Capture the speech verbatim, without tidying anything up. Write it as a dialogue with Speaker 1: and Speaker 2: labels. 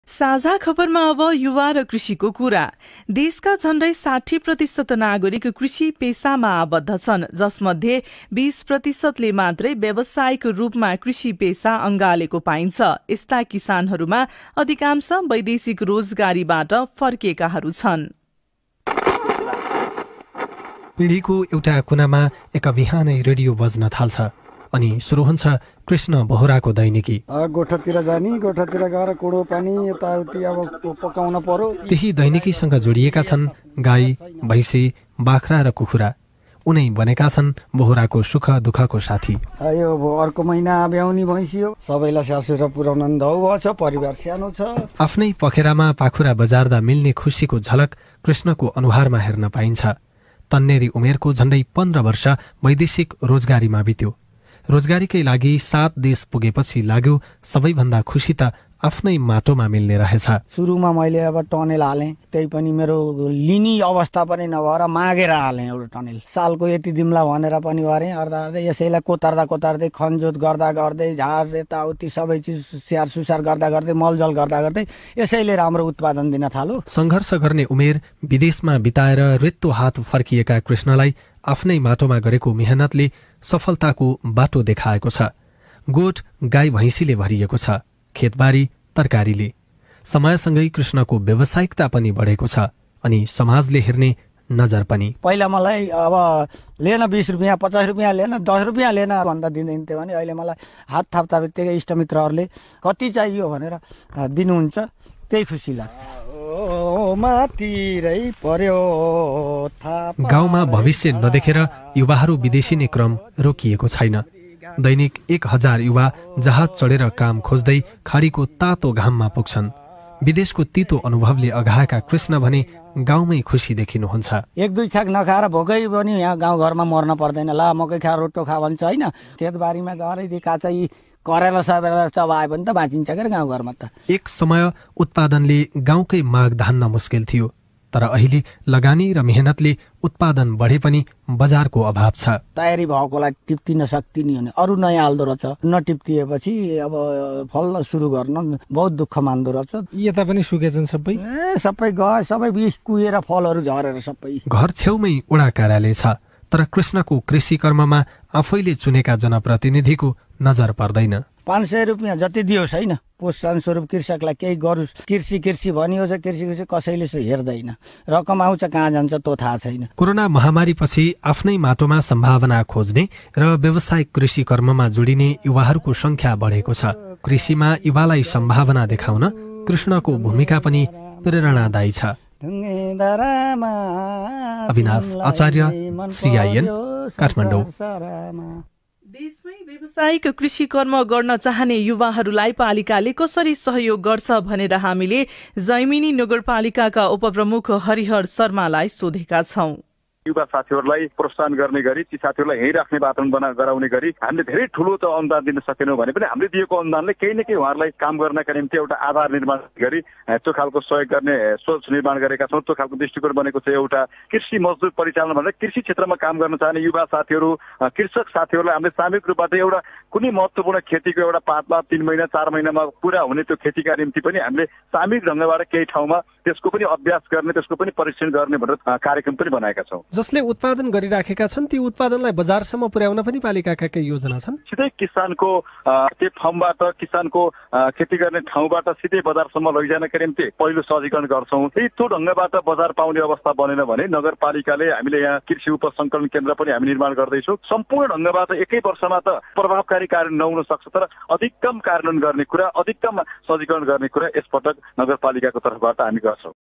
Speaker 1: साझा खबरमा अब युवा र कृषिको कुरा। देशका झण्डै साठी प्रतिशत नागरिक कृषि पेसामा आबद्ध छन्, जसमध्ये बीस प्रतिशतले मात्रै व्यावसायिक रूपमा कृषि पेसा अँगालेको पाइन्छ। यस्ता किसानहरूमा अधिकांश वैदेशिक रोजगारीबाट फर्किएकाहरू छन्।
Speaker 2: पिँढीको एउटा कुनामा एक बिहानै रेडियो बज्न थाल्छ अनि सुरु हुन्छ कृष्ण बोहराको दैनिकी।
Speaker 3: गोठातिर जाने, गोठातिर गएर कोडो पानी यताउति अब पकाउन पर्यो।
Speaker 2: त्यही दैनिकीसँग जोडिएका छन् गाई, भैँसी, बाख्रा र कुखुरा। उनै बनेका छन् बोहराको सुख दुःखको साथी।
Speaker 3: यो अर्को महिना ब्याउनी भैँसी हो, सबैलाई स्याहार पुर्याउन धौ छ, परिवार सानो छ।
Speaker 2: आफ्नै पखेरामा पाखुरा बजार्दा मिल्ने खुसीको झलक कृष्णको अनुहारमा हेर्न पाइन्छ। तन्नेरी उमेरको झण्डै पन्ध्र वर्ष वैदेशिक रोजगारीमा बित्यो। रोजगारीकै लागि सात देश पुगेपछि लाग्यो सबैभन्दा खुसी त आफ्नै माटोमा मिल्ने रहेछ।
Speaker 3: सुरुमा मैले अब टनेल हालेँ, त्यही पनि मेरो लिने अवस्था पनि नभएर मागेर हालेँ एउटा टनेल। सालको यति दिम्ला भनेर पनि गरेँ। अर्दा अर्दै यसैलाई कोतार्दा कोतार्दै खनजोत गर्दा गर्दै झार यताउति सबै चिज स्याहार सुसार गर्दा गर्दै मलजल गर्दा गर्दै यसैले राम्रो उत्पादन दिन थाल्यो।
Speaker 2: सङ्घर्ष गर्ने उमेर विदेशमा बिताएर रित्तो हात फर्किएका कृष्णलाई आफ्नै माटोमा गरेको मेहनतले सफलताको बाटो देखाएको छ। गोठ गाई भैँसीले भरिएको छ, खेतबारी तरकारीले। समयसँगै कृष्णको व्यावसायिकता पनि बढेको छ अनि समाजले हेर्ने नजर पनि।
Speaker 3: पहिला मलाई अब लेन बीस रुपियाँ पचास रुपियाँ लेन दस रुपियाँ लेन भन्दा दिँदैन थियो भने अहिले मलाई हात थाप्दा बित्तिकै इष्टमित्रहरूले कति चाहियो भनेर दिनुहुन्छ, त्यही खुसी लाग्छ।
Speaker 2: गाउँमा भविष्य नदेखेर युवाहरू विदेशिने क्रम रोकिएको छैन। दैनिक एक हजार युवा जहाज चढेर काम खोज्दै खाडीको तातो घाममा पुग्छन्। विदेशको तितो अनुभवले अघाएका कृष्ण भने गाउँमै खुसी देखिनुहुन्छ।
Speaker 3: एक दुई छाक नखाएर भोकै पनि यहाँ गाउँघरमा मर्न पर्दैन। ला मकै खाएर रोटो खा भन्छ होइन, खेतबारीमा गएर काँचै करेला सबेला चबाए पनि त बाँचिन्छ क्या गाउँघरमा त।
Speaker 2: एक समय उत्पादनले गाउँकै माग धान्न मुस्किल थियो, तर अहिले लगानी र मेहनतले उत्पादन बढे पनि बजारको अभाव छ।
Speaker 3: तयारी भएकोलाई टिप्तिन सक्दिने भने अरू नयाँ हाल्दो रहेछ। नटिप्तिएपछि अब फल्न सुरु गर्न बहुत दुःख मान्दो रहेछ।
Speaker 2: यता पनि सुकेछन् सबै,
Speaker 3: ए सबै गए, सबै बिस कुहेर फलहरू झरेर सबै।
Speaker 2: घर छेउमै वडा कार्यालय छ, तर कृष्णको कृषि कर्ममा आफैले चुनेका जनप्रतिनिधिको नजर पर्दैन।
Speaker 3: पाँच सय रुपियाँ जति दियोस् होइन, प्रोत्साहन स्वरूप कृषकलाई केही गरोस्। कृषि कृषि भनियो छ, कृषि कृषि कसैले हेर्दैन। रकम आउँछ कहाँ जान्छ त्यो थाहा छैन।
Speaker 2: कोरोना महामारीपछि आफ्नै माटोमा सम्भावना खोज्ने र व्यावसायिक कृषि कर्ममा जोडिने युवाहरूको संख्या बढेको छ। कृषिमा युवालाई सम्भावना देखाउन कृष्णको भूमिका पनि प्रेरणादायी छ। अविनाश आचार्य, सीआईएन, काठमाडौँ।
Speaker 1: देशमै व्यावसायिक कृषि कर्म गर्न चाहने युवाहरूलाई पालिकाले कसरी सहयोग गर्छ भनेर हामीले जैमिनी नगरपालिकाका उपप्रमुख हरिहर शर्मालाई सोधेका छौं।
Speaker 4: युवा साथीहरूलाई प्रोत्साहन गर्ने गरी ती साथीहरूलाई यहीँ राख्ने वातावरण बना गराउने गरी हामीले धेरै ठुलो त अनुदान दिन सकेनौँ भने पनि हामीले दिएको अनुदानले केही न केही उहाँहरूलाई काम गर्नका निम्ति एउटा आधार निर्माण गरी त्यो खालको सहयोग गर्ने सोच निर्माण गरेका छौँ। त्यो खालको दृष्टिकोण बनेको छ। एउटा कृषि मजदुर परिचालन भनेर कृषि क्षेत्रमा काम गर्न चाहने युवा साथीहरू, कृषक साथीहरूलाई हामीले सामूहिक रूपबाट एउटा कुनै महत्त्वपूर्ण खेतीको एउटा पातमा तीन महिना चार महिनामा पुरा हुने त्यो खेतीका निम्ति पनि हामीले सामूहिक ढङ्गबाट केही ठाउँमा त्यसको पनि अभ्यास गर्ने, त्यसको पनि परीक्षण गर्ने भनेर कार्यक्रम पनि बनाएका छौँ।
Speaker 2: जसले उत्पादन गरिराखेका छन् ती उत्पादनलाई बजारसम्म पुर्याउन पनि पालिकाका केही योजना छन्।
Speaker 4: सिधै किसानको त्यो फर्मबाट, किसानको खेती गर्ने ठाउँबाट सिधै बजारसम्म लैजानका निम्ति पहिलो सहजीकरण गर्छौँ। त्यही त्यो ढङ्गबाट बजार पाउने अवस्था बनेन भने नगरपालिकाले हामीले यहाँ कृषि उपसङ्कलन केन्द्र पनि हामी निर्माण गर्दैछौँ। सम्पूर्ण ढङ्गबाट एकै वर्षमा त प्रभावकारी कार्यान्वयन नहुन सक्छ, तर अधिकतम कार्यान्वयन गर्ने कुरा, अधिकतम सहजीकरण गर्ने कुरा यसपटक नगरपालिकाको तर्फबाट हामी गर्छौँ।